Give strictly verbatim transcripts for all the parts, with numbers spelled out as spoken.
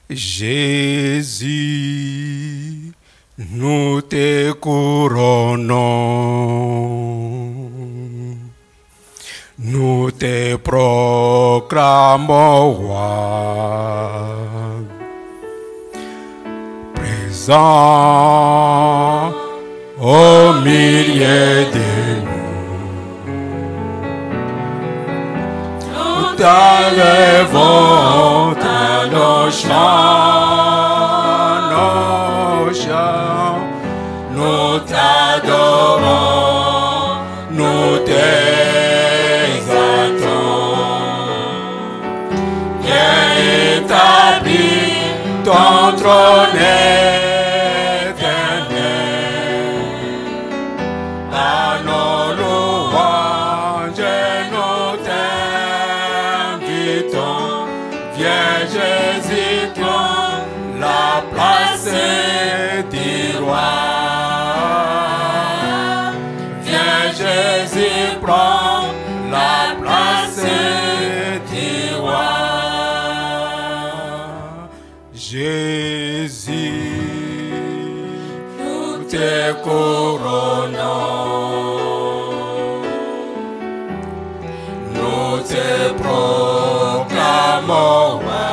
Jésus, nous te couronnons, nous te proclamons roi, présent au milieu de nous. Nous t'élevons à nos chants, nos chants, nous t'adorons, nous t'exaltons. Viens établir ton trône éternel, à nos louanges nous t'invitons. Viens Jésus, prends la place du roi. Viens Jésus, prends la place du roi. Jésus, nous te couronnons, nous te proclamons roi,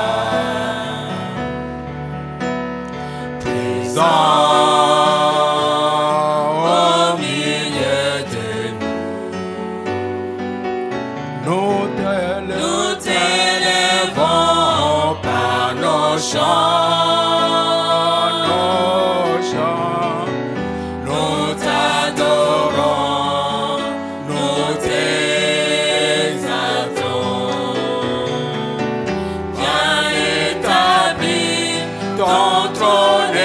présent au milieu de nous. Nous t'élevons, nous t'élevons par nos chants, nos chants, nous t'adorons, nous t'exaltons. Viens établir ton trône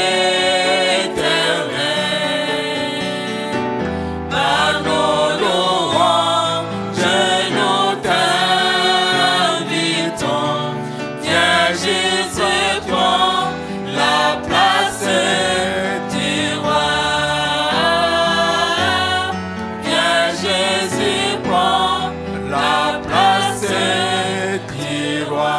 éternel, par nos louanges nous t'invitons. Viens Jésus, prends la place du roi. Viens Jésus, prends la place du roi.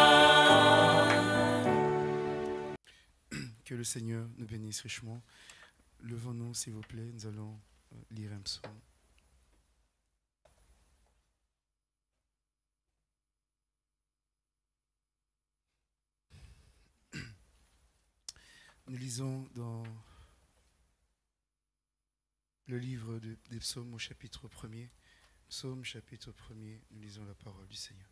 Que le Seigneur nous bénisse richement. Levons-nous, s'il vous plaît, nous allons euh, lire un psaume. Nous lisons dans le livre de- des psaumes au chapitre premier. Psaume chapitre premier, nous lisons la parole du Seigneur.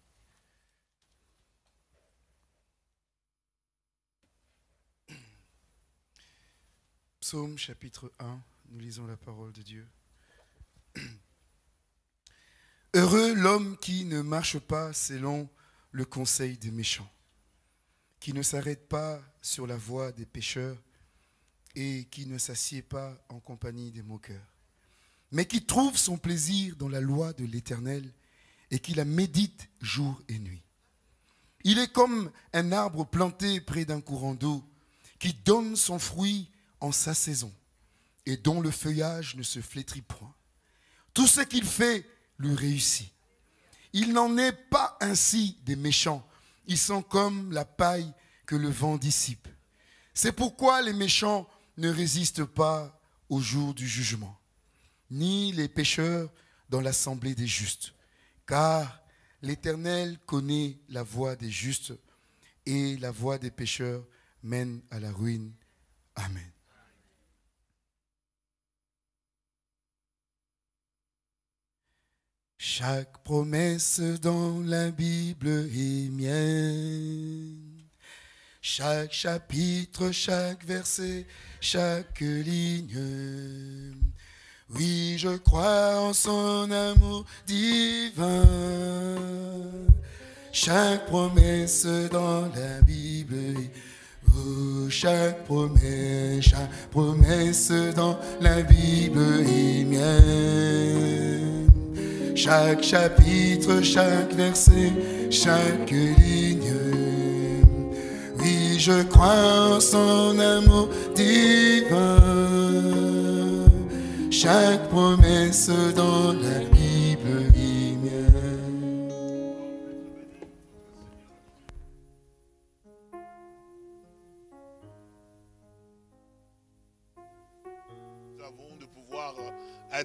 Psaume chapitre un, nous lisons la parole de Dieu. Heureux l'homme qui ne marche pas selon le conseil des méchants, qui ne s'arrête pas sur la voie des pécheurs et qui ne s'assied pas en compagnie des moqueurs, mais qui trouve son plaisir dans la loi de l'Éternel et qui la médite jour et nuit. Il est comme un arbre planté près d'un courant d'eau qui donne son fruit en sa saison et dont le feuillage ne se flétrit point. Tout ce qu'il fait lui réussit. Il n'en est pas ainsi des méchants. Ils sont comme la paille que le vent dissipe. C'est pourquoi les méchants ne résistent pas au jour du jugement, ni les pécheurs dans l'assemblée des justes. Car l'Éternel connaît la voie des justes et la voie des pécheurs mène à la ruine. Amen. Chaque promesse dans la Bible est mienne. Chaque chapitre, chaque verset, chaque ligne. Oui, je crois en son amour divin. Chaque promesse dans la Bible est oh, chaque promesse, chaque promesse dans la Bible est mienne. Chaque chapitre, chaque verset, chaque ligne. Oui, je crois en son amour divin. Chaque promesse dans la Bible est mienne.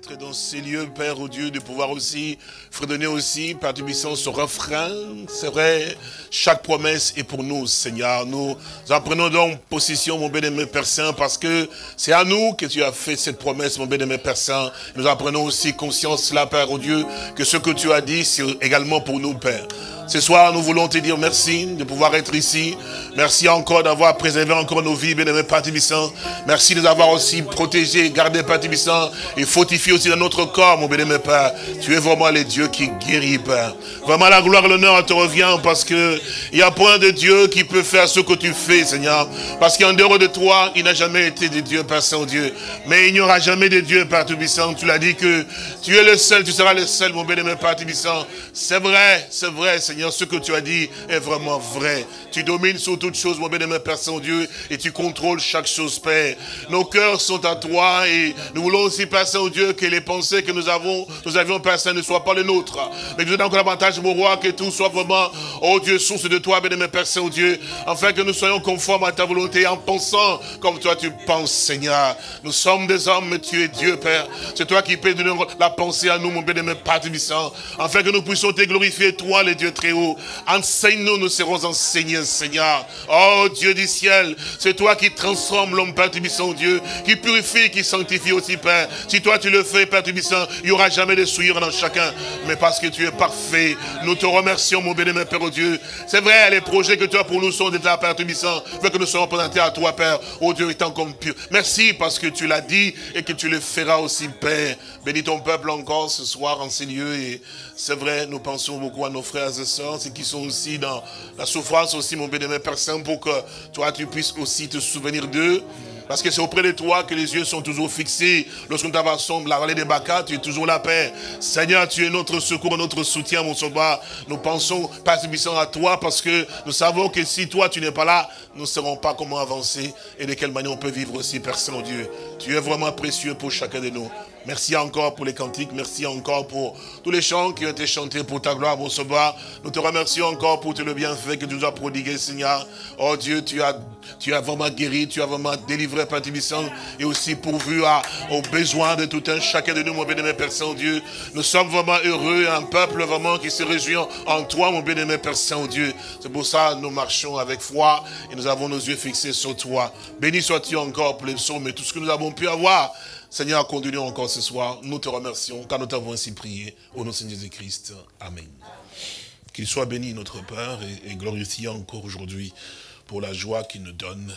d'être dans ces lieux, Père, au Dieu, de pouvoir aussi fredonner aussi, par du puissant, ce refrain. C'est vrai, chaque promesse est pour nous, Seigneur. Nous en prenons donc possession, mon bien-aimé Père Saint, parce que c'est à nous que tu as fait cette promesse, mon bien-aimé Père Saint. Nous en prenons aussi conscience, là, Père, au Dieu, que ce que tu as dit, c'est également pour nous, Père. Ce soir, nous voulons te dire merci de pouvoir être ici. Merci encore d'avoir préservé encore nos vies, bien-aimé Père Tibissant. Merci de nous avoir aussi protégés, gardés, Père Tibissant, et fortifiés aussi dans notre corps, mon bien-aimé Père. Tu es vraiment le Dieu qui guérit, Père. Vraiment, la gloire et l'honneur te revient parce que il n'y a point de Dieu qui peut faire ce que tu fais, Seigneur. Parce qu'en dehors de toi, il n'a jamais été de Dieu, Père Saint-Dieu. Mais il n'y aura jamais de Dieu, Père Tibissant. Tu l'as dit que tu es le seul, tu seras le seul, mon bien-aimé Père Tibissant. C'est vrai, c'est vrai, Seigneur. Ce que tu as dit est vraiment vrai. Tu domines sur toutes choses, mon bien-aimé Père Saint-Dieu, et tu contrôles chaque chose, Père. Nos cœurs sont à toi, et nous voulons aussi, Père Saint-Dieu, que les pensées que nous avons, nous avions, Père Saint, ne soient pas les nôtres. Mais que nous donne encore davantage, mon roi, que tout soit vraiment, oh Dieu, source de toi, bien-aimé Père Saint-Dieu, afin que nous soyons conformes à ta volonté, en pensant comme toi tu penses, Seigneur. Nous sommes des hommes, mais tu es Dieu, Père. C'est toi qui peux donner la pensée à nous, mon bien-aimé Père Tibissant, afin que nous puissions te glorifier, toi, les dieux très haut. Enseigne-nous, nous serons enseignés, Seigneur. Oh Dieu du ciel, c'est toi qui transformes l'homme, Père Tibissant, Dieu, qui purifie, qui sanctifie aussi, Père. Si toi tu le fais, Père Tibissant, il n'y aura jamais de souillure dans chacun, mais parce que tu es parfait, nous te remercions, mon bien-aimé Père, oh Dieu. C'est vrai, les projets que tu as pour nous sont déjà, Père Tibissant, fait que nous serons présentés à toi, Père, oh Dieu, étant comme pur. Merci parce que tu l'as dit et que tu le feras aussi, Père. Bénis ton peuple encore ce soir en ces lieux, et c'est vrai, nous pensons beaucoup à nos frères et sœurs, ceux qui sont aussi dans la souffrance aussi, mon bien-aimé Père Saint, pour que toi tu puisses aussi te souvenir d'eux. Parce que c'est auprès de toi que les yeux sont toujours fixés. Lorsque nous t'avançons la vallée des Bacas, tu es toujours la paix. Seigneur, tu es notre secours, notre soutien, mon sauveur. Nous pensons, Père Tibissant, à toi parce que nous savons que si toi tu n'es pas là, nous ne saurons pas comment avancer et de quelle manière on peut vivre aussi, Père Saint-Dieu. Tu es vraiment précieux pour chacun de nous. Merci encore pour les cantiques, merci encore pour tous les chants qui ont été chantés pour ta gloire, mon sauveur. Nous te remercions encore pour tout le bienfait que tu nous as prodigué, Seigneur. Oh Dieu, tu as, tu as vraiment guéri, tu as vraiment délivré, Père Tibissant, et aussi pourvu à, aux besoins de tout un chacun de nous, mon bien-aimé Père Saint-Dieu. Nous sommes vraiment heureux, un peuple vraiment qui se réjouit en toi, mon bien-aimé Père Saint-Dieu. C'est pour ça que nous marchons avec foi et nous avons nos yeux fixés sur toi. Béni sois-tu encore pour les psaumes et tout ce que nous avons pu avoir. Seigneur, continuons encore ce soir. Nous te remercions car nous t'avons ainsi prié. Au nom de Seigneur Jésus-Christ. Amen. Qu'il soit béni notre Père et, et glorifié encore aujourd'hui pour la joie qu'il nous donne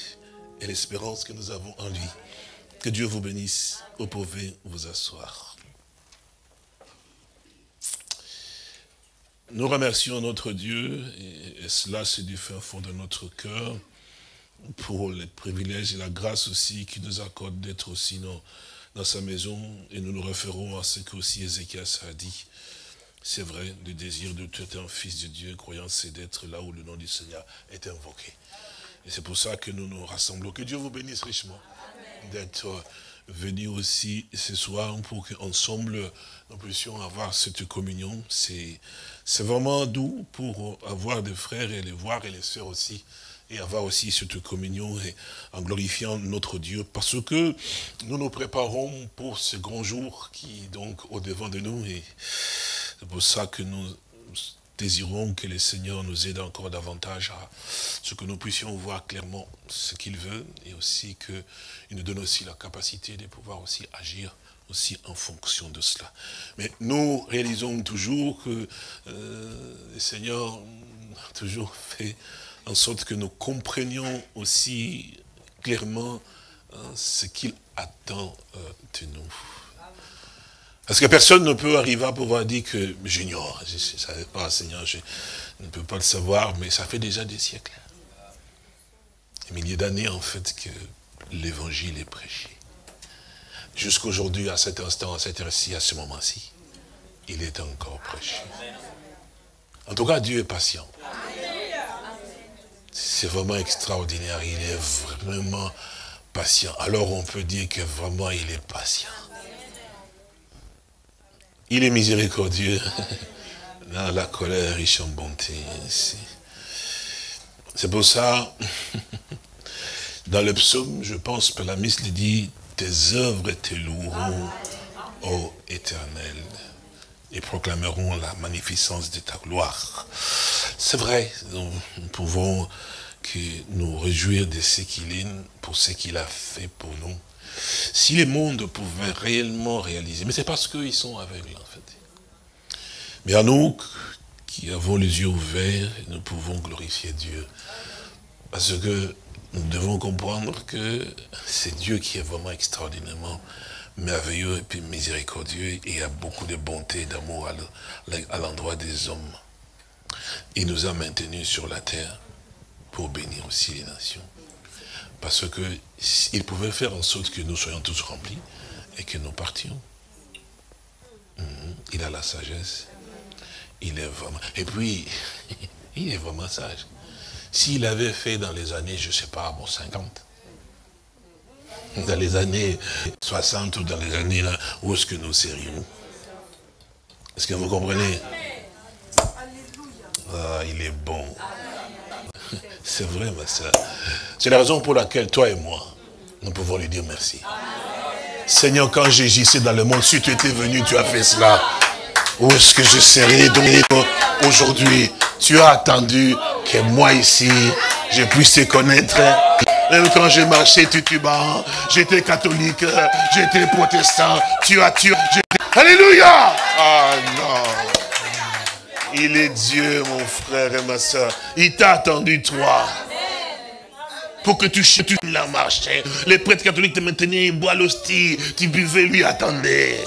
et l'espérance que nous avons en lui. Que Dieu vous bénisse. Vous pouvez vous asseoir. Nous remercions notre Dieu, et, et cela c'est du fin fond de notre cœur, pour les privilèges et la grâce aussi qu'il nous accorde d'être aussi dans, dans sa maison. Et nous nous référons à ce que aussi Ézéchias a dit. C'est vrai, le désir de tout un fils de Dieu, croyant, c'est d'être là où le nom du Seigneur est invoqué. Et c'est pour ça que nous nous rassemblons. Que Dieu vous bénisse richement d'être venus aussi ce soir pour qu'ensemble nous puissions avoir cette communion. C'est vraiment doux pour avoir des frères et les voir et les sœurs aussi. Et avoir aussi cette communion et en glorifiant notre Dieu. Parce que nous nous préparons pour ce grand jour qui est donc au-devant de nous. Et c'est pour ça que nous désirons que le Seigneur nous aide encore davantage à ce que nous puissions voir clairement ce qu'il veut. Et aussi qu'il nous donne aussi la capacité de pouvoir aussi agir aussi en fonction de cela. Mais nous réalisons toujours que euh, le Seigneur a toujours fait en sorte que nous comprenions aussi clairement hein, ce qu'il attend euh, de nous. Parce que personne ne peut arriver à pouvoir dire que j'ignore, je ne savais pas, Seigneur, je ne peux pas le savoir, mais ça fait déjà des siècles, des milliers d'années en fait que l'évangile est prêché. Jusqu'aujourd'hui, à cet instant, à cette heure-ci, à ce moment-ci, il est encore prêché. En tout cas, Dieu est patient. C'est vraiment extraordinaire, il est vraiment patient. Alors on peut dire que vraiment il est patient. Il est miséricordieux. Dans la colère, riche en bonté. C'est pour ça, dans le psaume, je pense que la Miss lui dit, tes œuvres te loueront ô Éternel, et proclamerons la magnificence de ta gloire. C'est vrai, nous, nous pouvons que nous réjouir de ce qu'il est, pour ce qu'il a fait pour nous. Si les mondes pouvaient réellement réaliser, mais c'est parce qu'ils sont aveugles en fait. Mais à nous, qui avons les yeux ouverts, nous pouvons glorifier Dieu. Parce que nous devons comprendre que c'est Dieu qui est vraiment extraordinairement merveilleux et puis miséricordieux, et il a beaucoup de bonté et d'amour à l'endroit des hommes. Il nous a maintenus sur la terre pour bénir aussi les nations. Parce que il pouvait faire en sorte que nous soyons tous remplis et que nous partions. Il a la sagesse. Il est vraiment... Et puis, il est vraiment sage. S'il avait fait dans les années, je ne sais pas, bon, cinquante, dans les années soixante ou dans les années là, où est-ce que nous serions? Est-ce que vous comprenez? Ah, il est bon. C'est vrai, ma soeur. C'est la raison pour laquelle toi et moi, nous pouvons lui dire merci. Seigneur, quand j'agissais dans le monde, si tu étais venu, tu as fait cela. Où est-ce que je serais donc aujourd'hui? Tu as attendu que moi ici, je puisse te connaître. Même quand je marchais titubant, j'étais catholique, j'étais protestant, tu as tué. Alléluia! Ah non! Il est Dieu, mon frère et ma soeur. Il t'a attendu, toi. Pour que tu tu la marche. Les prêtres catholiques te maintenaient, ils boivent l'hostie. Tu buvais, lui attendait.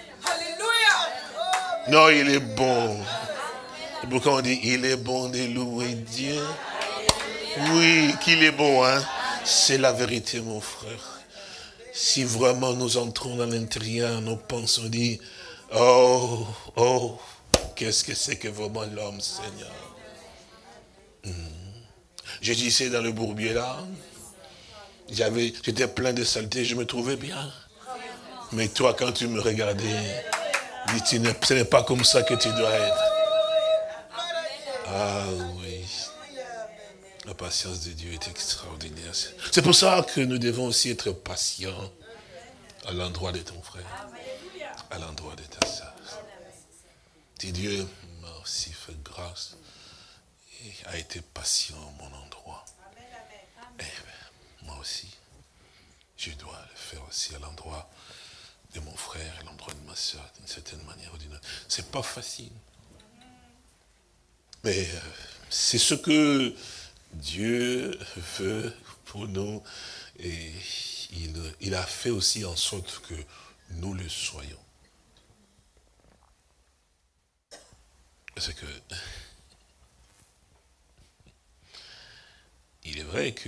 Non, il est bon. Et pourquoi on dit, il est bon de louer Dieu? Oui, qu'il est bon, hein. C'est la vérité, mon frère. Si vraiment nous entrons dans l'intérieur, nous pensons, on dit, oh, oh, qu'est-ce que c'est que vraiment l'homme, Seigneur? Hmm. Je disais dans le bourbier là, j'avais, j'étais plein de saleté, je me trouvais bien. Mais toi, quand tu me regardais, dis, ce n'est pas comme ça que tu dois être. Ah oui. La patience de Dieu est extraordinaire. C'est pour ça que nous devons aussi être patients à l'endroit de ton frère, à l'endroit de ta sœur. Si Dieu m'a aussi fait grâce et a été patient à mon endroit, eh bien, moi aussi, je dois le faire aussi à l'endroit de mon frère, à l'endroit de ma sœur, d'une certaine manière ou d'une autre. C'est pas facile. Mais euh, c'est ce que Dieu veut pour nous, et il, il a fait aussi en sorte que nous le soyons. Parce que il est vrai que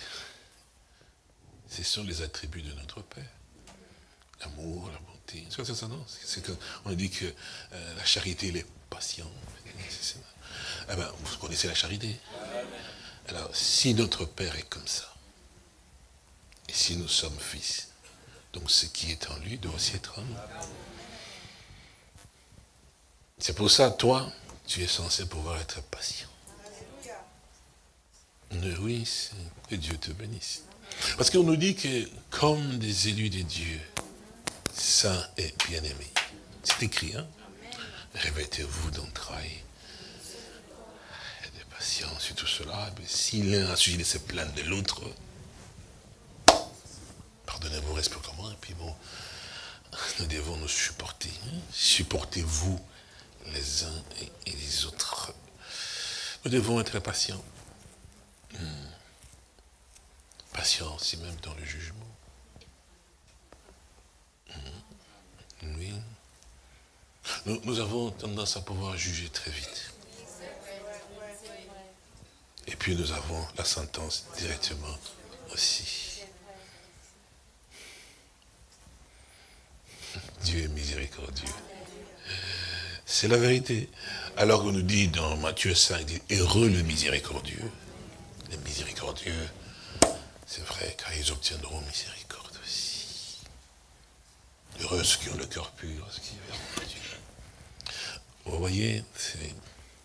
ce sont les attributs de notre Père. L'amour, la bonté. C'est ça, non? C'est on dit que euh, la charité, elle est patiente. Eh bien, vous connaissez la charité. Alors, si notre Père est comme ça, et si nous sommes fils, donc ce qui est en lui doit aussi être en nous. C'est pour ça, toi, tu es censé pouvoir être patient. Oui, que Dieu te bénisse. Parce qu'on nous dit que, comme des élus de Dieu, saints et bien-aimés, c'est écrit, hein? Revêtez-vous d'entrailles, de patience et tout cela. Mais si l'un a suivi de se plaindre de l'autre, pardonnez-vous réciproquement, et puis bon, nous devons nous supporter. Hein? Supportez-vous les uns et les autres. Nous devons être patients. Hmm. Patients aussi même dans le jugement. Hmm. Oui. Nous, nous avons tendance à pouvoir juger très vite. Et puis nous avons la sentence directement aussi. Dieu est miséricordieux. C'est la vérité. Alors qu'on nous dit dans Matthieu cinq, heureux le miséricordieux. Les miséricordieux, c'est vrai, car ils obtiendront miséricorde aussi. Heureux ceux qui ont le cœur pur, ceux qui verront Dieu. Vous voyez, c'est...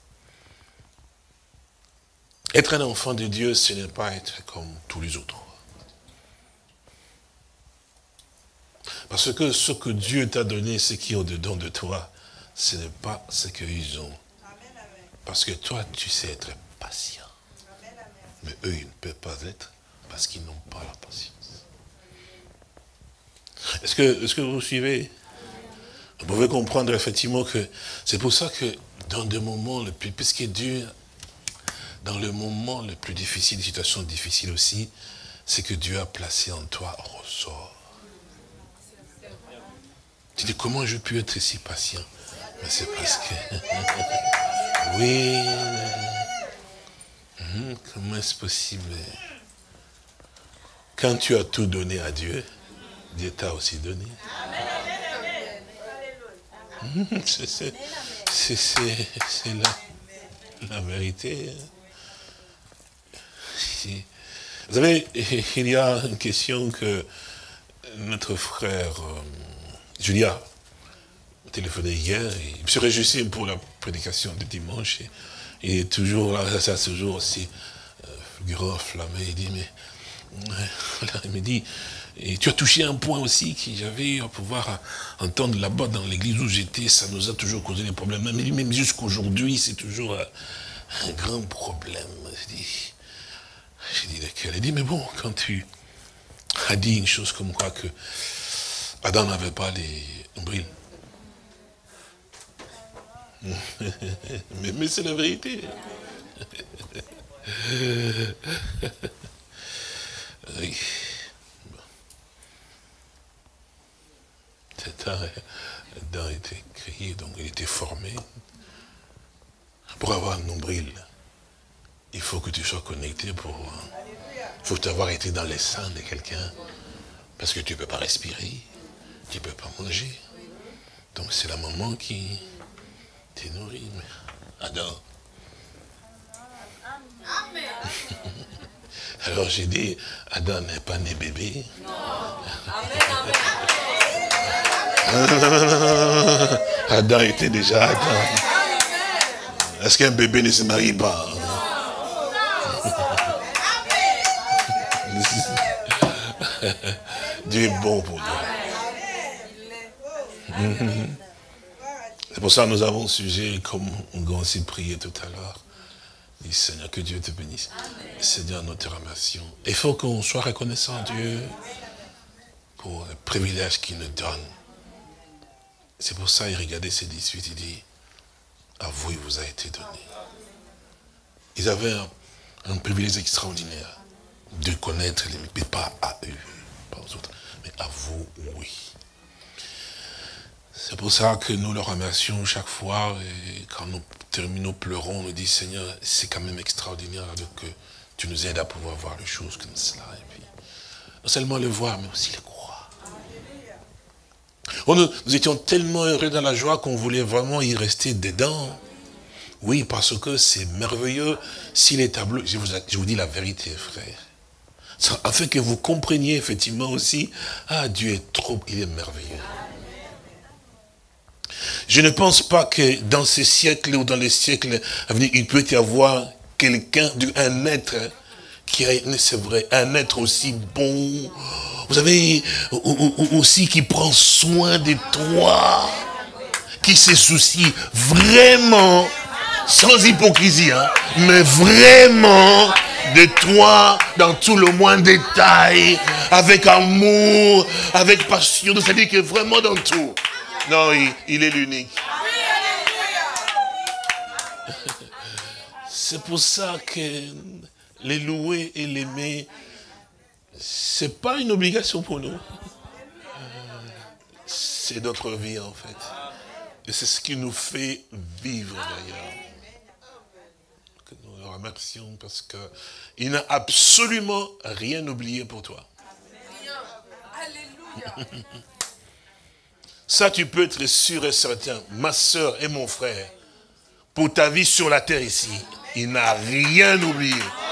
Être un enfant de Dieu, ce n'est pas être comme tous les autres. Parce que ce que Dieu t'a donné, ce qui est au-dedans de toi, ce n'est pas ce qu'ils ont. Parce que toi, tu sais être patient. Mais eux, ils ne peuvent pas être parce qu'ils n'ont pas la patience. Est-ce que, est-ce que vous suivez? Vous pouvez comprendre effectivement que c'est pour ça que dans des moments le plus, puisque Dieu, dans le moment le plus difficile, des situations difficiles aussi, c'est que Dieu a placé en toi un ressort. Tu dis, comment je peux être si patient? Mais c'est parce que... oui... Hum, comment est-ce possible? Quand tu as tout donné à Dieu, Dieu t'a aussi donné. Hum, c'est la, la vérité. Vous savez, il y a une question que notre frère euh, Julia a téléphoné hier, et il se réjouissait pour la prédication de dimanche. Et, il est toujours là, ça c'est toujours aussi euh, fulgurant, enflammé. Il dit, mais là, il me dit, et tu as touché un point aussi que j'avais à pouvoir entendre là-bas dans l'église où j'étais, ça nous a toujours causé des problèmes. Même, même jusqu'aujourd'hui, c'est toujours un, un grand problème. Je dis, j'ai dit lequel? Il dit, mais bon, quand tu as dit une chose comme quoi que Adam n'avait pas les nombrils. mais mais c'est la vérité. Oui. Adam était créé, donc il était formé. Pour avoir un nombril, il faut que tu sois connecté pour... Il faut avoir été dans les seins de quelqu'un. Parce que tu ne peux pas respirer, tu ne peux pas manger. Donc c'est la maman qui t'est nourrie. Adam. Alors j'ai dit, Adam n'est pas né bébé. Non. Adam était déjà Adam. Est-ce qu'un bébé ne se marie pas? Dieu est bon pour toi. C'est pour ça que nous avons un sujet, comme on a aussi prié tout à l'heure. Dis Seigneur, que Dieu te bénisse. Seigneur, nous te remercions. Il faut qu'on soit reconnaissant à Dieu pour le privilège qu'il nous donne. C'est pour ça, il regardait ses dix-huit, il dit, à vous, il vous a été donné. Ils avaient un, un privilège extraordinaire de connaître les mais pas à eux, pas aux autres, mais à vous, oui. C'est pour ça que nous le remercions chaque fois, et quand nous terminons, pleurons, on nous dit, Seigneur, c'est quand même extraordinaire que tu nous aides à pouvoir voir les choses comme cela. Et puis, non seulement le voir, mais aussi le croire. Oh, nous, nous étions tellement heureux dans la joie qu'on voulait vraiment y rester dedans. Oui, parce que c'est merveilleux. Si les tableaux, je vous, je vous dis la vérité, frère. Afin que vous compreniez effectivement aussi, ah, Dieu est trop, il est merveilleux. Je ne pense pas que dans ces siècles ou dans les siècles à venir, il peut y avoir quelqu'un, un être qui est, c'est vrai, un être aussi bon, vous savez, aussi qui prend soin de toi, qui se soucie vraiment, sans hypocrisie, hein, mais vraiment de toi dans tout le moindre détail, avec amour, avec passion, c'est-à-dire que vraiment dans tout. Non, il, il est l'unique. C'est pour ça que les louer et l'aimer, c'est pas une obligation pour nous. C'est notre vie en fait. Et c'est ce qui nous fait vivre d'ailleurs. Que nous le remercions parce qu'il n'a absolument rien oublié pour toi. Alléluia. Ça, tu peux être sûr et certain, ma soeur et mon frère, pour ta vie sur la terre ici, il n'a rien oublié.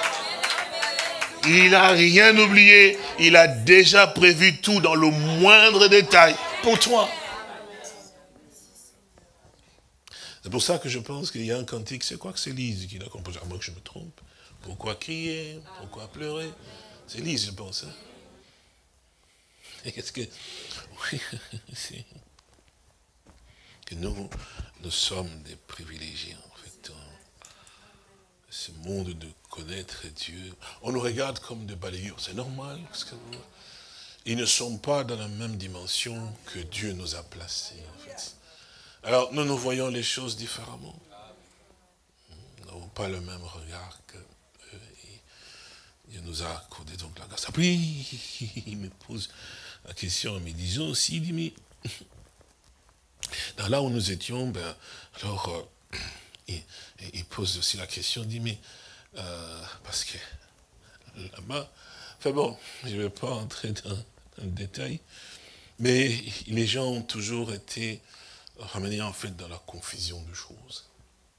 Il n'a rien oublié. Il a déjà prévu tout dans le moindre détail pour toi. C'est pour ça que je pense qu'il y a un cantique, c'est quoi que c'est Lise qui l'a composé, à moins que je me trompe. Pourquoi crier? Pourquoi pleurer? C'est Lise, je pense. Hein? Qu'est-ce que... Oui, c'est... Que nous, nous sommes des privilégiés, en fait. Ce monde de connaître Dieu. On nous regarde comme des balayures, c'est normal. Parce que nous, ils ne sont pas dans la même dimension que Dieu nous a placés, en fait. Alors, nous nous voyons les choses différemment. Nous n'avons pas le même regard que eux. Dieu nous a accordé donc la grâce. Puis, il me pose la question en me disant aussi, il dit, mais dans là où nous étions, ben, alors, euh, il, il pose aussi la question, il dit, mais, euh, parce que là-bas, enfin bon, je ne vais pas entrer dans, dans le détail, mais les gens ont toujours été ramenés en fait dans la confusion de choses.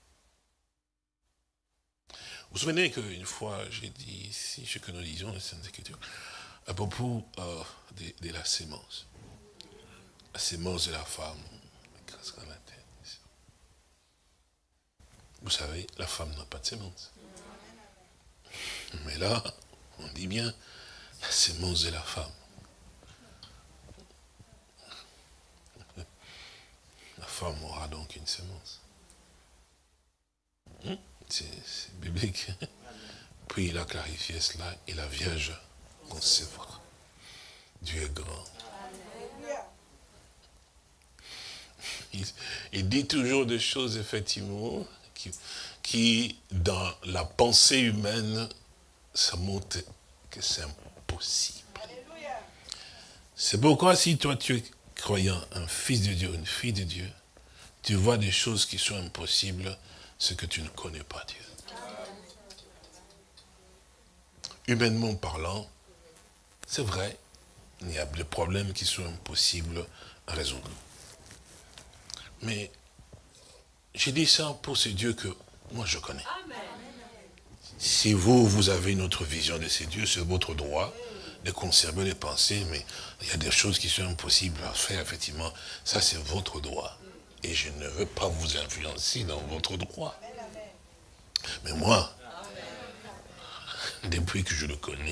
Vous vous souvenez qu'une fois, j'ai dit ici, ce que nous disions, les Saintes Écritures, à propos euh, de, de la sémence. La sémence de la femme, dans la tête. Vous savez, la femme n'a pas de sémence. Mais là, on dit bien, la sémence de la femme. La femme aura donc une sémence. C'est biblique. Puis il a clarifié cela, et la Vierge concevra. Dieu est grand. Il, il dit toujours des choses, effectivement, qui, qui dans la pensée humaine, ça montre que c'est impossible. C'est pourquoi si toi tu es croyant, un fils de Dieu, une fille de Dieu, tu vois des choses qui sont impossibles, c'est que tu ne connais pas Dieu. Humainement parlant, c'est vrai, il y a des problèmes qui sont impossibles à résoudre. Mais j'ai dit ça pour ce Dieu que moi je connais. Si vous, vous avez une autre vision de ces dieux, c'est votre droit de conserver les pensées, mais il y a des choses qui sont impossibles à faire, effectivement. Ça, c'est votre droit. Et je ne veux pas vous influencer dans votre droit. Mais moi, depuis que je le connais,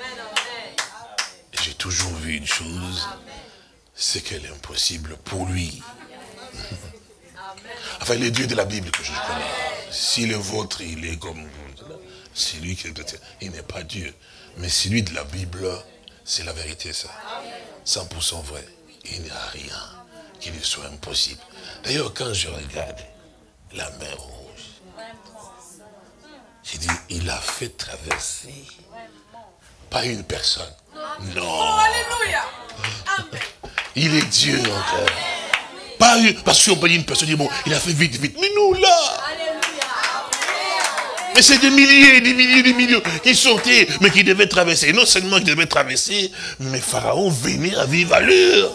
j'ai toujours vu une chose, c'est qu'elle est impossible pour lui. Enfin, les dieux de la Bible que je connais. Si le vôtre, il est comme vous, c'est lui qui est... Il n'est pas Dieu. Mais celui de la Bible, c'est la vérité, ça. cent pour cent vrai. Il n'y a rien qui lui soit impossible. D'ailleurs, quand je regarde la mer Rouge, j'ai dit, il a fait traverser pas une personne. Non. Il est Dieu encore. Pas une, parce qu'on peut dire une personne, dit, bon, il a fait vite, vite. Mais nous, là. Mais c'est des milliers, des milliers, des millions qui sortaient, mais qui devaient traverser. Et non seulement ils devaient traverser, mais Pharaon venait à vive allure.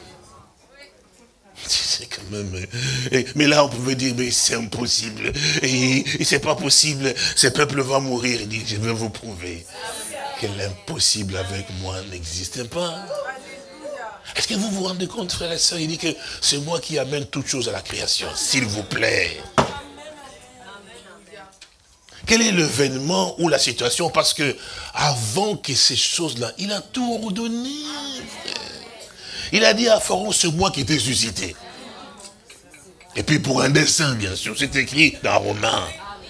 C'est quand même... Mais là, on pouvait dire, mais c'est impossible. Et, et c'est pas possible. Ce peuple va mourir. Il dit, je vais vous prouver que l'impossible avec moi n'existe pas. Est-ce que vous vous rendez compte, frères et sœurs? Il dit que c'est moi qui amène toutes choses à la création. S'il vous plaît. Quel est l'événement ou la situation? Parce que avant que ces choses-là, il a tout ordonné. Il a dit à Pharaon, c'est moi qui t'ai suscité. Et puis pour un dessein, bien sûr, c'est écrit dans Romains.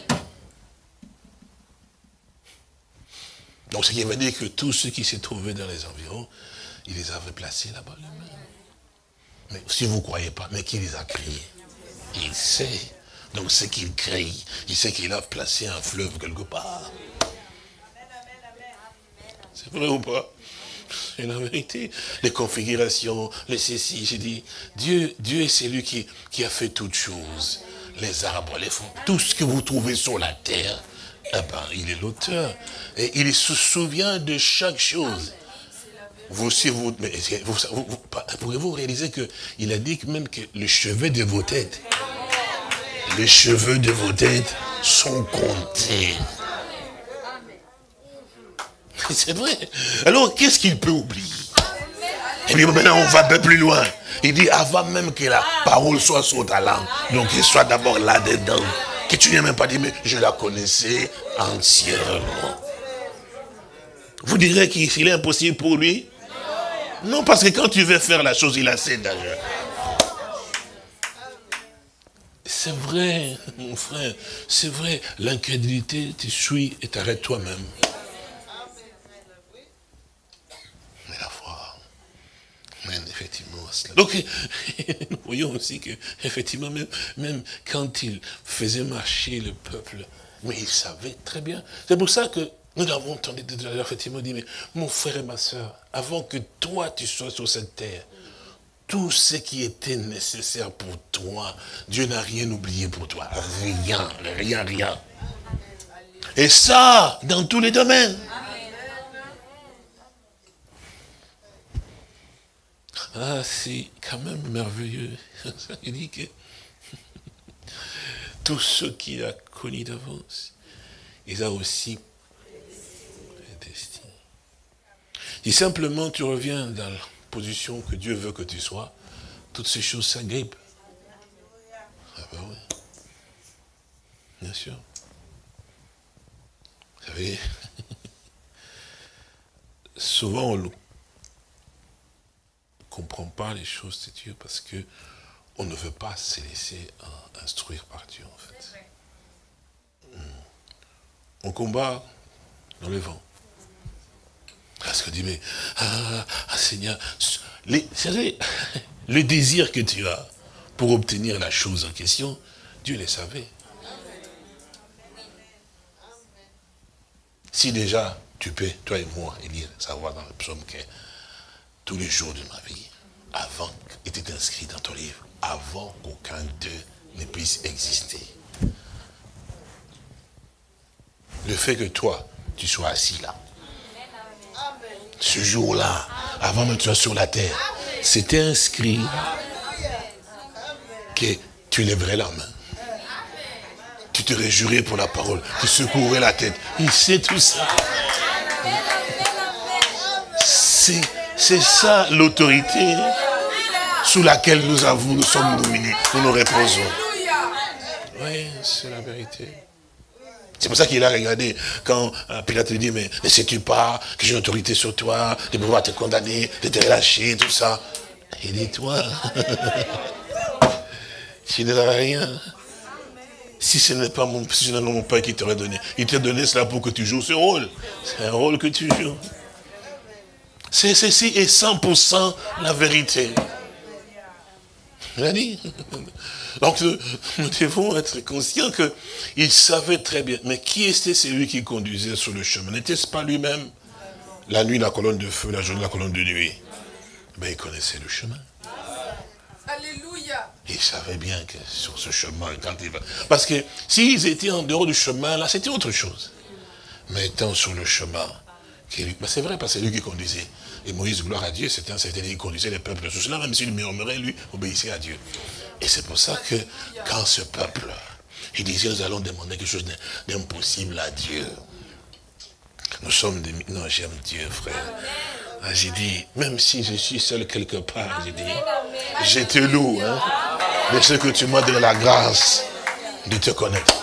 Donc ce qui veut dire que tous ceux qui se trouvaient dans les environs, il les avait placés là-bas lui-même. Mais si vous ne croyez pas, mais qui les a créés? Il sait. Donc ce qu'il crée, il sait qu'il a placé un fleuve quelque part. C'est vrai ou pas? C'est la vérité. Les configurations, les ceci, j'ai dit, Dieu, Dieu est celui qui, qui a fait toutes choses. Les arbres, les fonds, tout ce que vous trouvez sur la terre, eh ben, il est l'auteur. Et il se souvient de chaque chose. Vous aussi, vous, mais vous, vous, vous pourrez-vous réaliser qu'il a dit même que le chevet de vos têtes, les cheveux de vos têtes sont comptés. C'est vrai. Alors, qu'est-ce qu'il peut oublier? Et puis maintenant, on va un peu plus loin. Il dit, avant même que la parole soit sur ta langue, donc qu'il soit d'abord là-dedans, que tu n'aies même pas dit, mais je la connaissais entièrement. Vous direz qu'il est impossible pour lui? Non, parce que quand tu veux faire la chose, il a assez d'argent. C'est vrai, mon frère, c'est vrai. L'incrédulité t'essuie et t'arrête toi-même. Mais la foi mène effectivement à cela. Donc, nous voyons aussi que, effectivement, même, même quand il faisait marcher le peuple, mais il savait très bien. C'est pour ça que nous avons entendu tout à l'heure, effectivement, dit, mais mon frère et ma soeur, avant que toi tu sois sur cette terre, tout ce qui était nécessaire pour toi, Dieu n'a rien oublié pour toi. Rien, rien, rien. Et ça, dans tous les domaines. Ah, c'est quand même merveilleux. Il dit que tous ceux qu'il a connus d'avance, il a aussi prédestinés. Si simplement tu reviens dans la position que Dieu veut que tu sois, toutes ces choses s'agrippent. Ah ben oui. Bien sûr. Vous savez, souvent on ne comprend pas les choses de Dieu parce que on ne veut pas se laisser instruire par Dieu, en fait. On combat dans le vent. Parce qu'on dit, mais, ah, ah Seigneur, les, savez, le désir que tu as pour obtenir la chose en question, Dieu le savait. Si déjà, tu peux, toi et moi, lire, savoir dans le psaume que tous les jours de ma vie, avant, était inscrit dans ton livre, avant qu'aucun d'eux ne puisse exister. Le fait que toi, tu sois assis là, ce jour-là, avant que tu sois sur la terre, c'était inscrit que tu lèverais la main. Tu te réjouirais pour la parole, tu secouerais la tête. Il sait tout ça. C'est, c'est ça l'autorité sous laquelle nous avons, nous sommes dominés, nous nous reposons. Oui, c'est la vérité. C'est pour ça qu'il a regardé quand euh, Pilate lui dit, mais ne sais-tu pas que j'ai une autorité sur toi, de pouvoir te condamner, de te relâcher, tout ça. Il dit, toi, tu n'as rien. Si ce n'est pas mon, si ce n'est pas mon Père qui t'aurait donné, il t'a donné cela pour que tu joues ce rôle. C'est un rôle que tu joues. C'est ceci est cent pour cent la vérité. Il a dit. Donc nous devons être conscients qu'il savait très bien. Mais qui était celui qui conduisait sur le chemin? N'était-ce pas lui-même? La nuit, la colonne de feu, la journée, la colonne de nuit. Ben, il connaissait le chemin. Alléluia. Il savait bien que sur ce chemin, quand il va... Parce que s'ils étaient en dehors du chemin, là, c'était autre chose. Mais étant sur le chemin, ben, c'est vrai, parce que c'est lui qui conduisait. Et Moïse, gloire à Dieu, c'était un certain qui conduisait les peuples. Sur cela, même s'il murmurait, lui, obéissait à Dieu. Et c'est pour ça que quand ce peuple, il disait, nous allons demander quelque chose d'impossible à Dieu. Nous sommes des... Non, j'aime Dieu, frère. Ah, j'ai dit, même si je suis seul quelque part, j'ai dit, je te loue, hein, de ce que tu m'as donné la grâce de te connaître.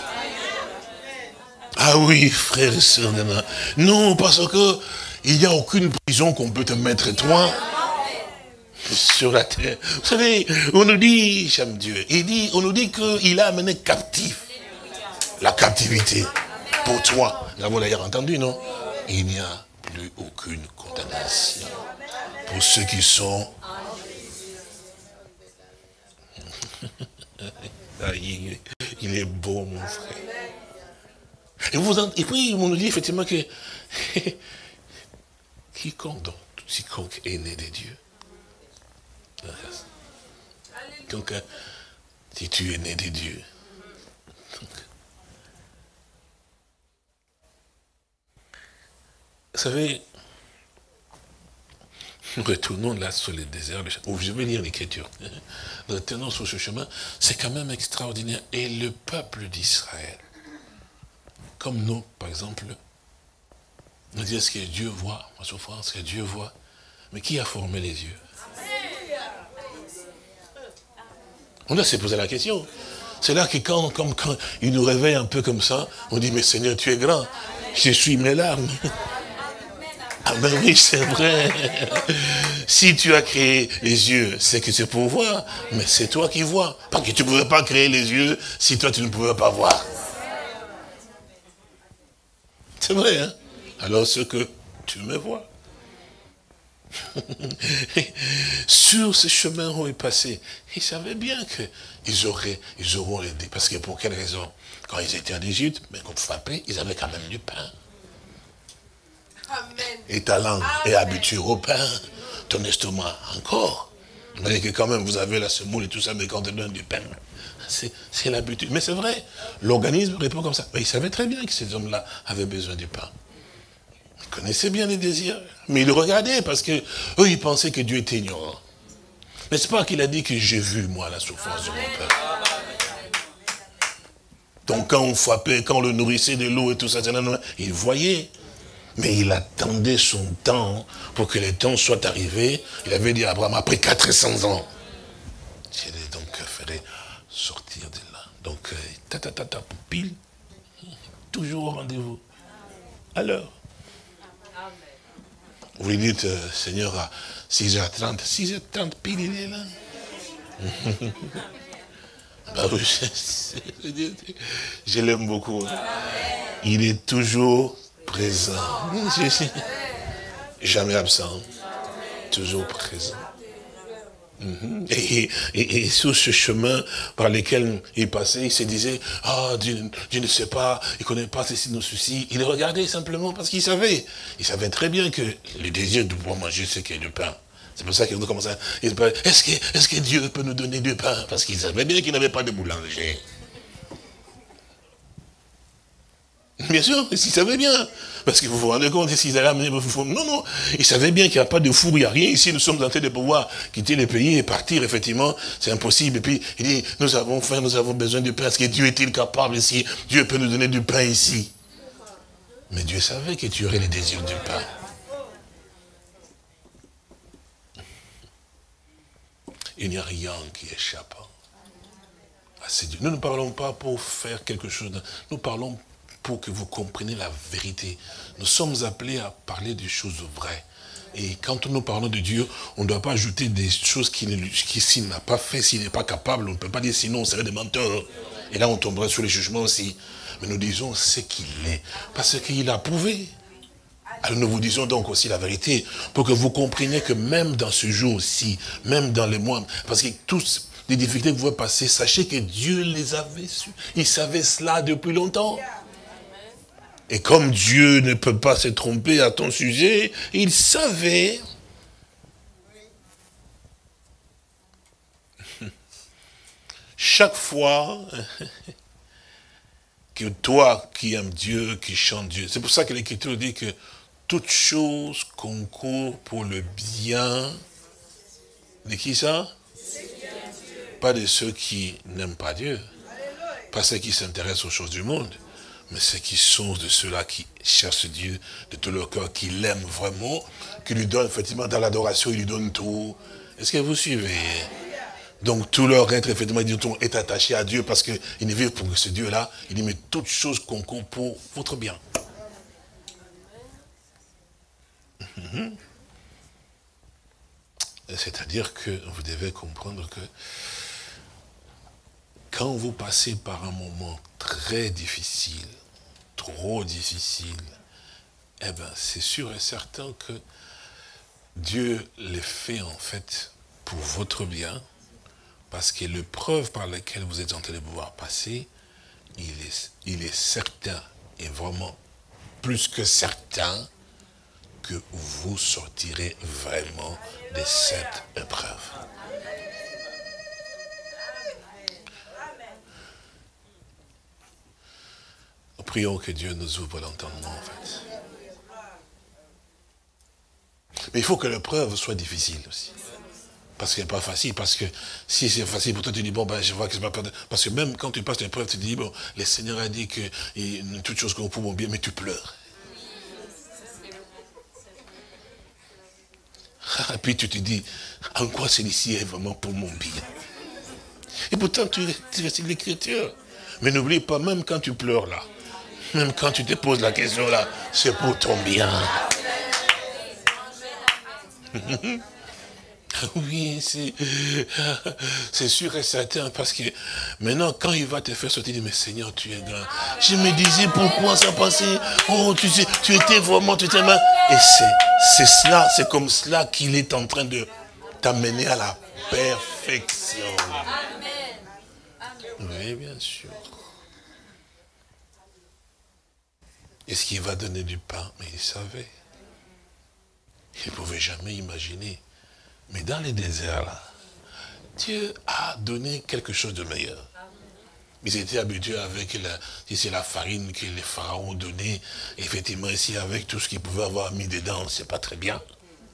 Ah oui, frère et sœur, non, parce que il n'y a aucune prison qu'on peut te mettre, toi, sur la terre. Vous savez, on nous dit, j'aime Dieu, il dit, on nous dit qu'il a amené captif la captivité pour toi. Nous l'avons d'ailleurs entendu, non? Il n'y a plus aucune condamnation pour ceux qui sont... Il est beau, mon frère. Et, vous en... Et puis, on nous dit effectivement que quiconque, donc, quiconque est né de Dieu. Donc, si tu es né de Dieu, donc, vous savez, retournons là sur le désert, je vais lire l'écriture. Retournons sur ce chemin, c'est quand même extraordinaire. Et le peuple d'Israël, comme nous, par exemple, nous disons ce que Dieu voit, ma souffrance, ce que Dieu voit. Mais qui a formé les yeux? On doit se poser la question. C'est là que quand, comme, quand il nous réveille un peu comme ça, on dit, mais Seigneur, tu es grand. Je suis mes larmes. Ah ben oui, c'est vrai. Si tu as créé les yeux, c'est que c'est pour voir, mais c'est toi qui vois. Parce que tu ne pouvais pas créer les yeux si toi tu ne pouvais pas voir. C'est vrai, hein? Alors ce que tu me vois. Sur ce chemin où ils passaient, ils savaient bien qu'ils auraient, ils auront aidé. Parce que pour quelle raison? Quand ils étaient en Égypte, mais qu'on frappait, ils avaient quand même du pain. Amen. Et ta langue est habituée au pain, ton estomac encore. Vous voyez que quand même vous avez la semoule et tout ça, mais quand on donne du pain, c'est l'habitude. Mais c'est vrai, l'organisme répond comme ça. Mais ils savaient très bien que ces hommes-là avaient besoin du pain. Ils connaissaient bien les désirs, mais ils le regardaient parce que eux, ils pensaient que Dieu était ignorant. N'est-ce pas qu'il a dit que j'ai vu, moi, la souffrance de mon père? Donc quand on frappait, quand on le nourrissait de l'eau et tout ça, il voyait. Mais il attendait son temps pour que les temps soient arrivés. Il avait dit à Abraham, après quatre cents ans, je l'ai donc ferai sortir de là. Donc, ta ta ta ta, pile, toujours au rendez-vous. Alors, vous lui dites, euh, Seigneur, à six heures trente, six heures trente, pile, il est là. Bah oui, je, je l'aime beaucoup. Il est toujours présent. Jamais absent. Toujours présent. Mm-hmm. et, et, et sur ce chemin par lequel il passait, il se disait, ah, oh, Dieu, Dieu ne sait pas, il ne connaît pas ceci, nos soucis. Il regardait simplement parce qu'il savait. Il savait très bien que le désir de pouvoir manger, c'est qu'il y a du pain. C'est pour ça qu'il commençait à... Est-ce que, est-ce que Dieu peut nous donner du pain? Parce qu'il savait bien qu'il n'avait pas de boulanger. Bien sûr, il savait bien. Parce que vous vous rendez compte, s'ils allaient amener vos fours. Non, non, il savait bien qu'il n'y a pas de four, il n'y a rien ici. Nous sommes en train de pouvoir quitter le pays et partir, effectivement. C'est impossible. Et puis, il dit, nous avons faim, nous avons besoin de pain. Est-ce que Dieu est-il capable ici? Dieu peut nous donner du pain ici. Mais Dieu savait que tu aurais les désirs du pain. Il n'y a rien qui échappe à ces dieux. Nous ne parlons pas pour faire quelque chose. Nous parlons pour que vous compreniez la vérité. Nous sommes appelés à parler des choses vraies. Et quand nous parlons de Dieu, on ne doit pas ajouter des choses qu'il qui, s'il n'a pas fait, s'il n'est pas capable. On ne peut pas dire sinon on serait des menteurs. Et là on tomberait sur les jugements aussi. Mais nous disons ce qu'il est. Parce qu'il a prouvé. Alors nous vous disons donc aussi la vérité, pour que vous compreniez que même dans ce jour-ci, même dans les mois, parce que tous les difficultés que vous pouvez passer, sachez que Dieu les avait su. Il savait cela depuis longtemps. Et comme Dieu ne peut pas se tromper à ton sujet, il savait. Chaque fois que toi qui aimes Dieu, qui chante Dieu, c'est pour ça que l'Écriture dit que toute chose concourt pour le bien de qui ça? Pas de ceux qui n'aiment pas Dieu, pas ceux qui s'intéressent aux choses du monde, mais ceux qui sont de ceux-là qui cherchent Dieu de tout leur cœur, qui l'aiment vraiment, qui lui donnent effectivement dans l'adoration, ils lui donnent tout. Est-ce que vous suivez? Donc tout leur être effectivement est attaché à Dieu parce qu'ils ne vivent pour ce Dieu-là. Il dit mais toute chose concourt pour votre bien. Mm-hmm. C'est-à-dire que vous devez comprendre que quand vous passez par un moment très difficile, trop difficile, eh bien c'est sûr et certain que Dieu les fait en fait pour votre bien, parce que l'épreuve par laquelle vous êtes en train de pouvoir passer, il est, il est certain, et vraiment plus que certain, que vous sortirez vraiment de cette épreuve. Nous prions que Dieu nous ouvre l'entendement, en fait. Mais il faut que l'épreuve soit difficile aussi. Parce qu'elle n'est pas facile, parce que si c'est facile pour toi, tu dis, bon, ben, je vois que c'est pas perdre. Parce que même quand tu passes l'épreuve, tu te dis, bon, le Seigneur a dit que toutes choses qu'on pour mon bien, mais tu pleures. Et puis tu te dis, en quoi celui-ci est vraiment pour mon bien? Et pourtant, tu restes l'Écriture. Mais n'oublie pas, même quand tu pleures là, même quand tu te poses la question là, c'est pour ton bien. Oui, c'est sûr et certain, parce que maintenant, quand il va te faire sortir, il dit, mais Seigneur, tu es grand. Je me disais, pourquoi ça passait? Oh, tu sais, tu étais vraiment, tu étais mal. Et c'est cela, c'est comme cela qu'il est en train de t'amener à la perfection. Oui, bien sûr. Est-ce qu'il va donner du pain? Mais il savait. Il ne pouvait jamais imaginer. Mais dans les déserts, là, Dieu a donné quelque chose de meilleur. Ils étaient habitués avec la, si c'est la farine que les pharaons donnaient, effectivement, ici, avec tout ce qu'ils pouvaient avoir mis dedans, c'est pas très bien.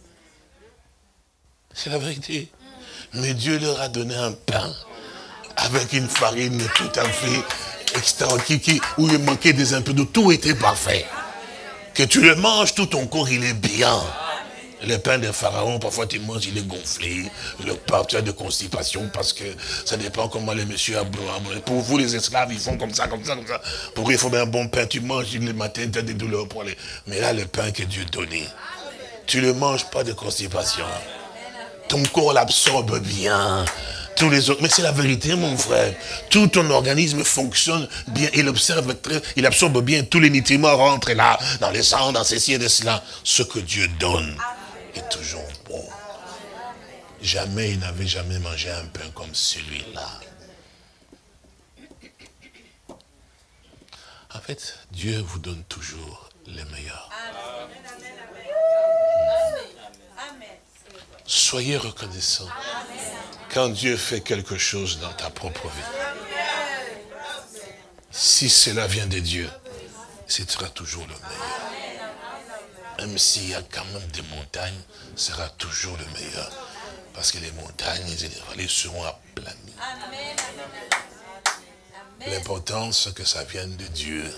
C'est la vérité. Mais Dieu leur a donné un pain avec une farine tout à fait extraordinaire, où il manquait des impurités, tout était parfait. Que tu le manges, tout ton corps, il est bien. Le pain des pharaons, parfois tu manges, il est gonflé. Le pain, tu as de constipation parce que ça dépend comment les messieurs abandonnent. Pour vous, les esclaves, ils font comme ça, comme ça, comme ça. Pour eux, il faut bien un bon pain. Tu manges le matin, tu as des douleurs pour aller. Mais là, le pain que Dieu donnait, tu ne le manges pas de constipation. Ton corps l'absorbe bien. Tous les autres. Mais c'est la vérité, mon frère. Tout ton organisme fonctionne bien. Il observe très, il absorbe bien. Tous les nutriments rentrent là, dans le sang, dans ceci et de cela. Ce que Dieu donne est toujours bon. Jamais il n'avait jamais mangé un pain comme celui-là. En fait, Dieu vous donne toujours le meilleur. Soyez reconnaissants. Quand Dieu fait quelque chose dans ta propre vie, si cela vient de Dieu, ce sera toujours le meilleur. Même s'il y a quand même des montagnes, ce sera toujours le meilleur. Parce que les montagnes et les vallées seront aplanies. L'important, c'est que ça vienne de Dieu.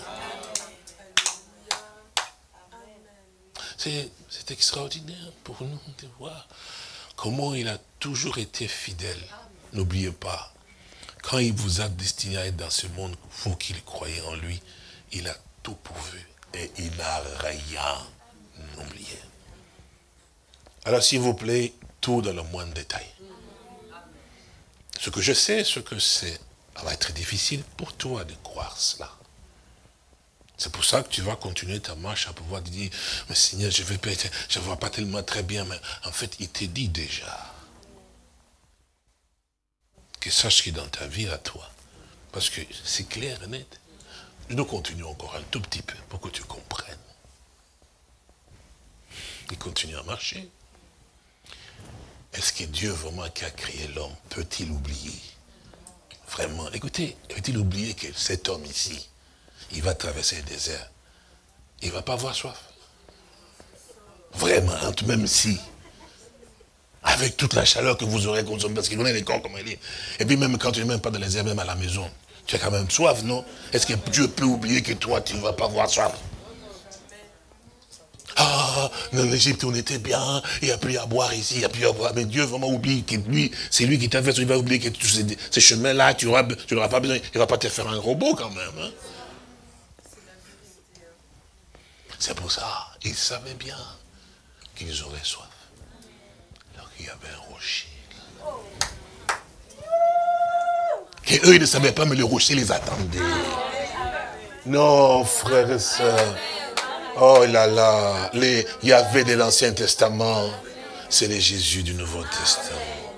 C'est extraordinaire pour nous de voir comment il a toujours été fidèle. N'oubliez pas, quand il vous a destiné à être dans ce monde, vous qui le croyez en lui, il a tout pourvu et il n'a rien oublié. Alors s'il vous plaît, tout dans le moindre détail. Ce que je sais, ce que c'est, ça va être difficile pour toi de croire cela. C'est pour ça que tu vas continuer ta marche à pouvoir te dire, mais Seigneur, je ne vois pas tellement très bien, mais en fait, il te dit déjà. Que sache que dans ta vie à toi, parce que c'est clair et net, nous continuons encore un tout petit peu pour que tu comprennes. Il continue à marcher. Est-ce que Dieu vraiment qui a créé l'homme, peut-il oublier? Vraiment, écoutez, peut-il oublier que cet homme ici, il va traverser le désert. Il ne va pas avoir soif. Vraiment, même si, avec toute la chaleur que vous aurez consommée, parce qu'il connaît les corps comme il est. Et puis même quand tu n'es même pas dans les désert, même à la maison, tu as quand même soif, non? Est-ce que Dieu peut oublier que toi, tu ne vas pas avoir soif? Ah, dans l'Égypte, on était bien, il n'y a plus à boire ici, il n'y a plus à boire. Mais Dieu vraiment oublie que lui, c'est lui qui t'a fait, il va oublier que tous ces, ces chemins-là, tu n'auras tu n'auras pas besoin, il ne va pas te faire un robot quand même. Hein? C'est pour ça, ils savaient bien qu'ils auraient soif. Alors qu'il y avait un rocher. Et eux, ils ne savaient pas, mais le rocher les attendait. Non, frères et sœurs. Oh là là, les Yahvé de l'Ancien Testament, c'est les Jésus du Nouveau Testament.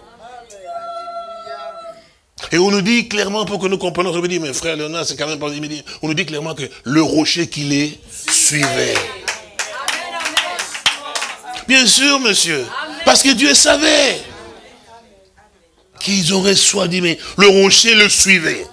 Et on nous dit clairement, pour que nous comprenions, on nous dit, mais frère Léonard, c'est quand même pas dit, on nous dit clairement que le rocher qui les suivait. Bien sûr, monsieur, parce que Dieu savait qu'ils auraient soif, dit, mais le rocher le suivait.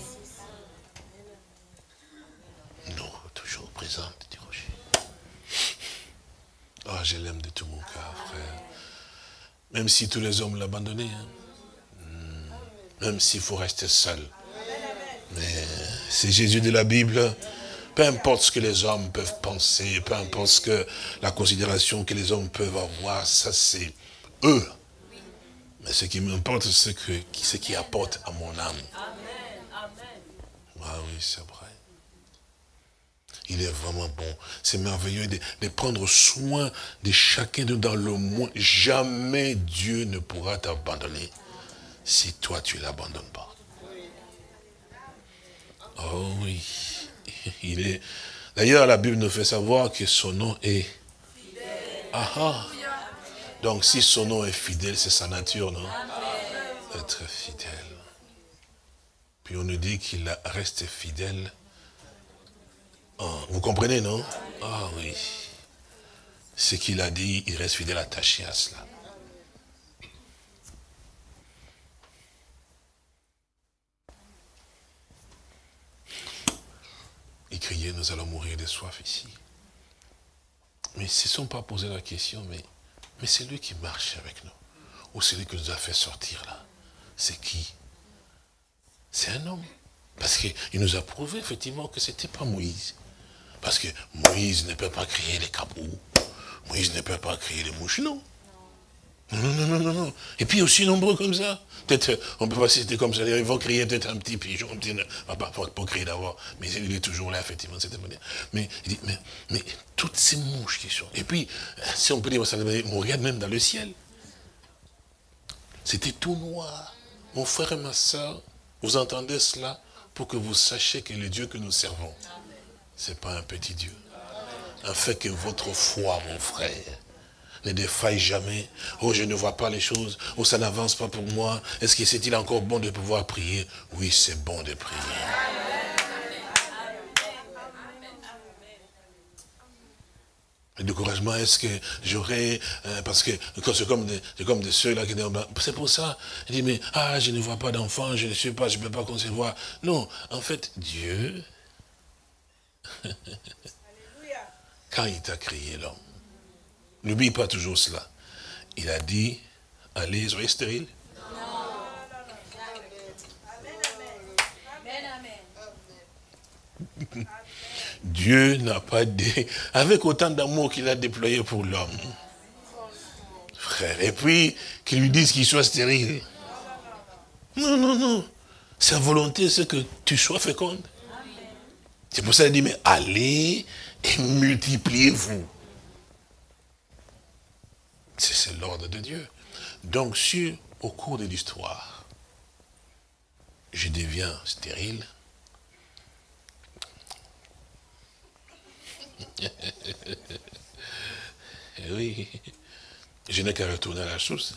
Oh, je l'aime de tout mon cœur, frère. Même si tous les hommes l'abandonnaient. Hein. Même s'il faut rester seul. Mais c'est Jésus de la Bible. Peu importe ce que les hommes peuvent penser, peu importe ce que la considération que les hommes peuvent avoir, ça c'est eux. Mais ce qui m'importe, c'est que ce qui apporte à mon âme. Ah oui, c'est vrai. Il est vraiment bon. C'est merveilleux de, de prendre soin de chacun de nous dans le monde. Jamais Dieu ne pourra t'abandonner si toi tu ne l'abandonnes pas. Oh oui. Il est. D'ailleurs, la Bible nous fait savoir que son nom est fidèle. Ah ah. Donc si son nom est fidèle, c'est sa nature, non? Être fidèle. Puis on nous dit qu'il reste fidèle. Oh, vous comprenez, non? Ah oui. Ce qu'il a dit, il reste fidèle attaché à cela. Il criait, nous allons mourir de soif ici. Mais ils ne se sont pas posé la question, mais, mais c'est lui qui marche avec nous. Ou celui qui nous a fait sortir là. C'est qui? C'est un homme. Parce qu'il nous a prouvé effectivement que ce n'était pas Moïse. Parce que Moïse ne peut pas créer les cabous. Moïse ne peut pas créer les mouches, non. Non, non, non, non, non. Et puis aussi nombreux comme ça. Peut-être, on peut pas citer comme ça, ils vont créer peut-être un petit pigeon, un petit, pas, pas, pas créer d'abord, mais il est toujours là, effectivement, cette manière. Mais, il dit, mais, mais toutes ces mouches qui sont. Et puis, si on peut dire, on regarde même dans le ciel. C'était tout noir. Mon frère et ma soeur, vous entendez cela pour que vous sachiez que le Dieu que nous servons, ce n'est pas un petit Dieu. Afin que votre foi, mon frère, ne défaille jamais. Oh, je ne vois pas les choses. Oh, ça n'avance pas pour moi. Est-ce que c'est-il encore bon de pouvoir prier? Oui, c'est bon de prier. Le découragement, est-ce que j'aurais, euh, parce que c'est comme des, c'est comme des ceux là qui disent, c'est pour ça, il dit, mais ah, je ne vois pas d'enfant, je ne sais pas, je ne peux pas concevoir. Non, en fait, Dieu, quand il t'a créé l'homme, n'oublie pas toujours cela. Il a dit, allez, soyez stériles. Dieu n'a pas dit, avec autant d'amour qu'il a déployé pour l'homme, frère, et puis qu'il lui dise qu'il soit stérile. Non, non, non. Sa volonté, c'est que tu sois féconde. C'est pour ça qu'il dit, mais allez et multipliez-vous. C'est l'ordre de Dieu. Donc, si au cours de l'histoire, je deviens stérile, oui, je n'ai qu'à retourner à la source.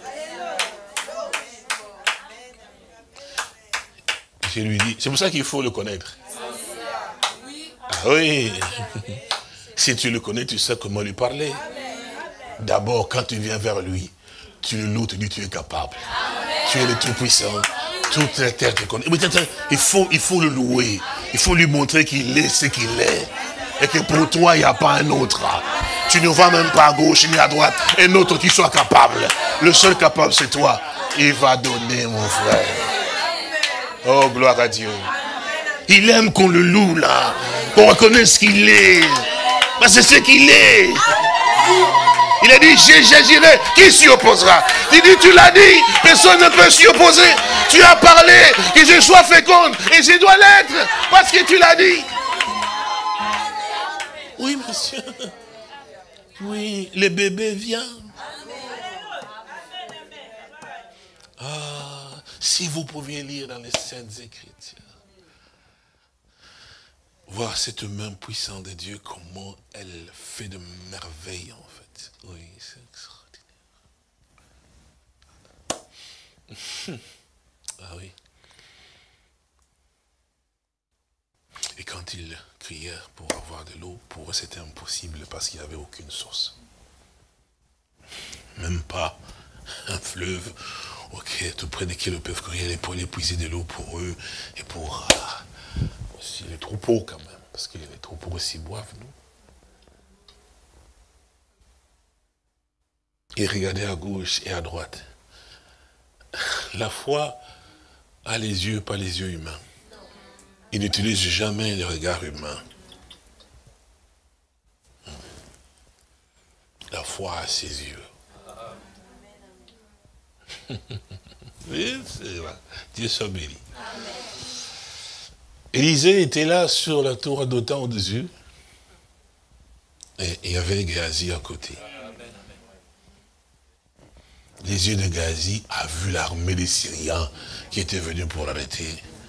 Je lui dis, c'est pour ça qu'il faut le connaître. Ah oui, si tu le connais, tu sais comment lui parler. D'abord, quand tu viens vers lui, tu le loues, tu dis, tu es capable. Tu es le Tout-Puissant. Toute la terre te connaît. Il faut, il faut le louer. Il faut lui montrer qu'il est ce qu'il est. Et que pour toi, il n'y a pas un autre. Tu ne vas même pas à gauche ni à droite. Un autre qui soit capable. Le seul capable, c'est toi. Il va donner, mon frère. Oh, gloire à Dieu. Il aime qu'on le loue, là. Qu'on reconnaisse qu'il est. Parce que c'est ce qu'il est. Il a dit, j'agirai. Qui s'y opposera? Il dit, tu l'as dit. Personne ne peut s'y opposer. Tu as parlé que je sois féconde. Et je dois l'être. Parce que tu l'as dit. Oui, monsieur. Oui, le bébé vient. Ah, si vous pouviez lire dans les Saintes Écritures, voir cette main puissante de Dieu, comment elle fait de merveilles, en fait. Oui, c'est extraordinaire. Ah oui. Et quand ils crièrent pour avoir de l'eau, pour eux c'était impossible parce qu'il n'y avait aucune source. Même pas un fleuve, ok, tout près desquels ils peuvent courir pour aller puiser de l'eau pour eux et pour euh, aussi les troupeaux quand même, parce que les troupeaux aussi boivent, nous. Ils regardaient à gauche et à droite. La foi a les yeux, pas les yeux humains. Il n'utilise jamais le regard humain. La foi a ses yeux. Oui, c'est vrai. Dieu soit béni. Élisée était là sur la tour d'Othan au-dessus. Et il y avait Géasi à côté. Les yeux de Géasi a vu l'armée des Syriens qui était venue pour arrêter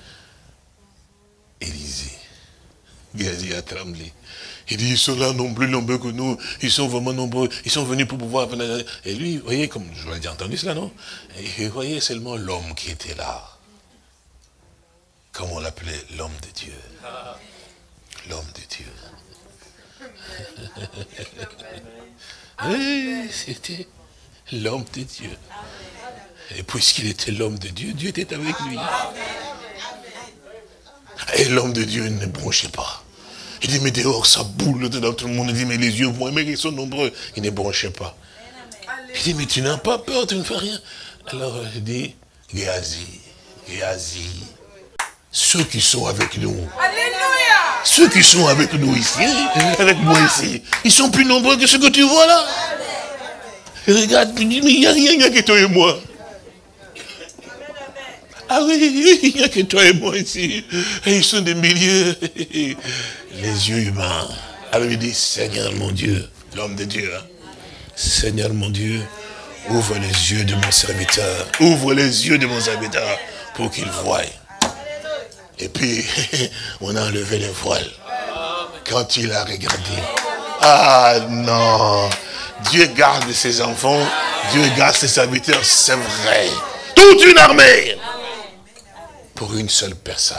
Élisée. Géasi a tremblé. Il dit, ils sont là non plus nombreux que nous. Ils sont vraiment nombreux. Ils sont venus pour pouvoir... Et lui, vous voyez, comme je l'ai entendu cela, non? Et vous voyez seulement l'homme qui était là. Comme on l'appelait, l'homme de Dieu. L'homme de Dieu. Et c'était l'homme de Dieu. Et puisqu'il était l'homme de Dieu, Dieu était avec lui. Et l'homme de Dieu ne bronchait pas. Il dit, mais dehors, ça boule dedans, tout le monde dit, mais les yeux voient, mais ils sont nombreux. Il ne bronchait pas. Il dit, mais tu n'as pas peur, tu ne fais rien. Alors, il dit, Géasi, Géasi, ceux qui sont avec nous, Alléluia. ceux qui sont avec nous ici, avec moi ici, ils sont plus nombreux que ceux que tu vois là. Et regarde, tu dis, mais il n'y a rien, il n'y a que toi et moi. Ah oui, il n'y a que toi et moi ici. Et ils sont des milliers. Les yeux humains. Alors il dit, Seigneur mon Dieu, l'homme de Dieu, hein, Seigneur mon Dieu, ouvre les yeux de mon serviteur. Ouvre les yeux de mon serviteur pour qu'il voie. Et puis, on a enlevé les voiles. Quand il a regardé. Ah non. Dieu garde ses enfants. Dieu garde ses serviteurs, c'est vrai. Toute une armée. Pour une seule personne.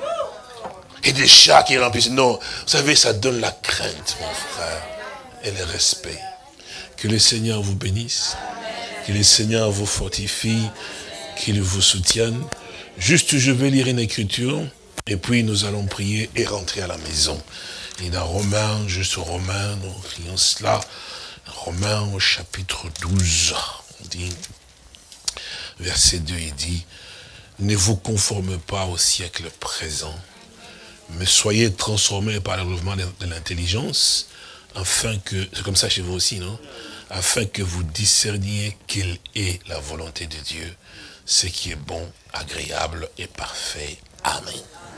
Et des chats qui remplissent. Non, vous savez, ça donne la crainte, mon frère, et le respect. Que le Seigneur vous bénisse, que le Seigneur vous fortifie, qu'il vous soutienne. Juste, je vais lire une écriture, et puis nous allons prier et rentrer à la maison. Et dans Romains, juste Romains, nous prions cela. Romains au chapitre douze, on dit, verset deux, il dit, ne vous conformez pas au siècle présent, mais soyez transformés par le mouvement de l'intelligence, afin que, c'est comme ça chez vous aussi, non? Afin que vous discerniez quelle est la volonté de Dieu, ce qui est bon, agréable et parfait. Amen.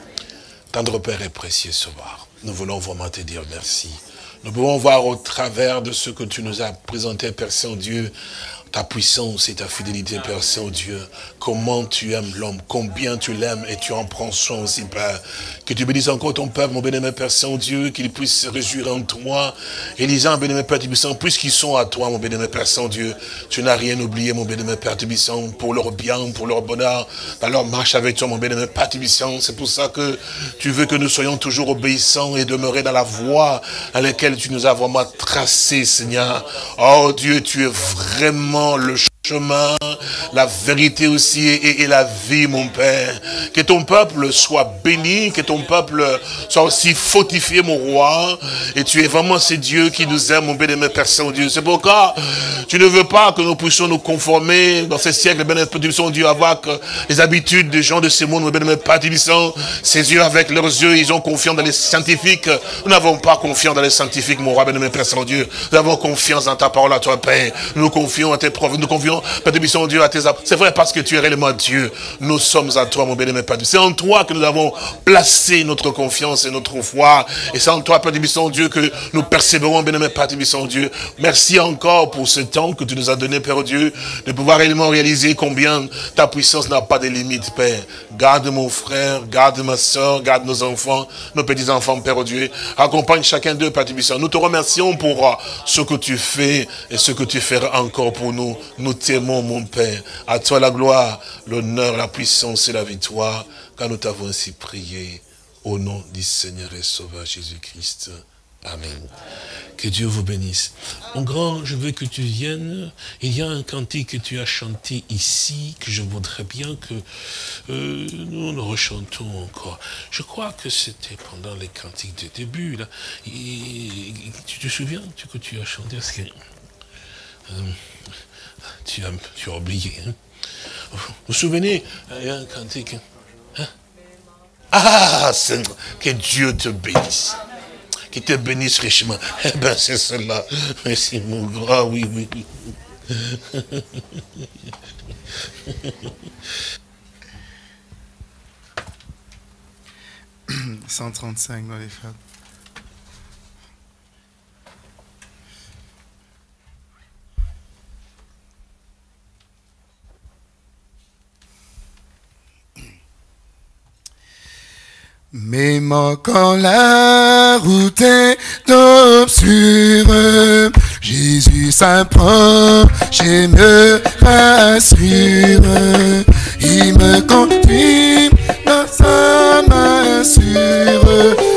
Tendre Père et précieux Sauveur, nous voulons vraiment te dire merci. Nous pouvons voir au travers de ce que tu nous as présenté, Père Saint-Dieu, ta puissance et ta fidélité, Père Saint-Dieu, comment tu aimes l'homme, combien tu l'aimes et tu en prends soin aussi, Père. Que tu bénisses encore ton peuple, mon bénémoine Père Saint-Dieu, qu'il puisse se réjouir en toi. Et lisant, bénémoine Père Tubissant, puisqu'ils sont à toi, mon bénémoine Père Saint-Dieu, tu n'as rien oublié, mon bénémoine Père Tubissant, pour leur bien, pour leur bonheur, dans leur marche avec toi, mon bénémoine Père Tubissant. C'est pour ça que tu veux que nous soyons toujours obéissants et demeurer dans la voie à laquelle tu nous as vraiment tracé, Seigneur. Oh Dieu, tu es vraiment le chemin, la vérité aussi et, et la vie, mon Père. Que ton peuple soit béni, que ton peuple soit aussi fortifié, mon roi. Et tu es vraiment ce Dieu qui nous aime, mon bénémoine Père Saint-Dieu. C'est pourquoi tu ne veux pas que nous puissions nous conformer dans ces siècles, bénémoine Dieu, avoir les habitudes des gens de ce monde, mon bénémoine Père Saint-Dieu. Ces yeux avec leurs yeux, ils ont confiance dans les scientifiques. Nous n'avons pas confiance dans les scientifiques, mon roi, bénémoine Père Saint-Dieu. Nous avons confiance dans ta parole à toi, Père. Nous confions à tes preuves, nous confions, Père Dieu, à tes apôtres. C'est vrai parce que tu es réellement Dieu. Nous sommes à toi, mon bénémoine Père. C'est en toi que nous avons placé notre confiance et notre foi. Et c'est en toi, Père Dieu, que nous persévérons, bénémoine Père Dieu. Merci encore pour ce temps que tu nous as donné, Père Dieu, de pouvoir réellement réaliser combien ta puissance n'a pas de limite, Père. Garde mon frère, garde ma soeur, garde nos enfants, nos petits-enfants, Père Dieu. Accompagne chacun d'eux, Père Dieu. Nous te remercions pour ce que tu fais et ce que tu feras encore pour nous. Nous t'aimons, mon Père. À toi la gloire, l'honneur, la puissance et la victoire, car nous t'avons ainsi prié. Au nom du Seigneur et Sauveur Jésus-Christ. Amen. Que Dieu vous bénisse. Mon grand, je veux que tu viennes. Il y a un cantique que tu as chanté ici, que je voudrais bien que euh, nous le rechantons encore. Je crois que c'était pendant les cantiques de début. Là. Et, tu te souviens que tu as chanté ce que, euh, tu, as, tu as oublié. Hein? Vous vous souvenez, il y a un cantique. Hein? Ah, Seigneur, que Dieu te bénisse. Qui te bénisse richement. Eh bien, c'est cela. Merci, mon grand. Oui, oui, oui. cent trente-cinq dans les fables. Même quand la route est obscure, Jésus s'approche et me rassure. Il me conduit dans sa main sûre.